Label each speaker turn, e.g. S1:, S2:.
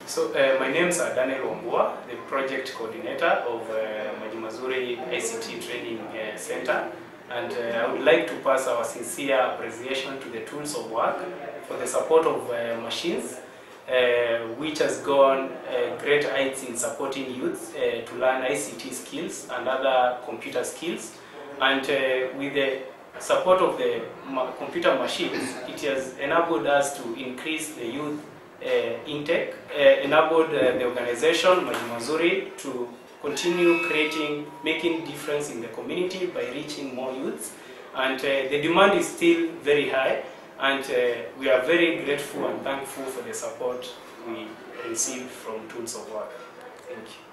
S1: So my name is Daniel Wambua, the project coordinator of Maji Mazuri ICT Training Center, and I would like to pass our sincere appreciation to the Tools of Work for the support of machines, which has gone great heights in supporting youth to learn ICT skills and other computer skills. And with the support of the computer machines, it has enabled us to increase the youth intake, enabled the organization Maji Mazuri to continue making difference in the community by reaching more youths. And the demand is still very high, and we are very grateful and thankful for the support we received from Tools of Work. Thank you.